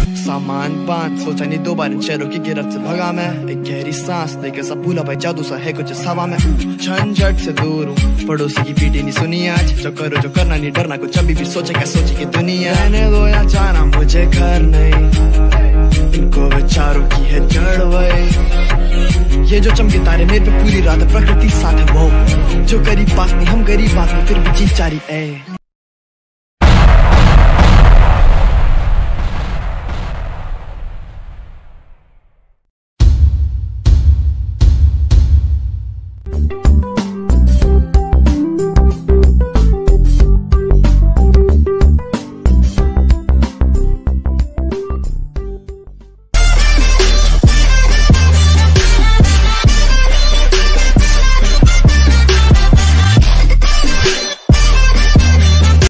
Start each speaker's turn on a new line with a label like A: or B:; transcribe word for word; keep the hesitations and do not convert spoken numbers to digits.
A: सामान बांध, सोचा नहीं दो बार इन शहरों की गिरफ्त से भगा मैं। एक गहरी सांस लेके सब भूला भाई, जादू सा है कुछ हवा में। झंझट से दूर हूँ, पड़ोसी की पीटी नहीं सुनी आज। जो करो जो करना नहीं डरना, कुछ अभी भी सोचे क्या सोची की दुनिया। रहने दो या जाना मुझे घर नहीं, इनको विचारों की है जड़ वही। ये जो चमके तारे मेरे पे पूरी रात, प्रकृति साथ है वो। जो करीब पास नहीं हम गरीब बात में, फिर भी जीत जारी। ए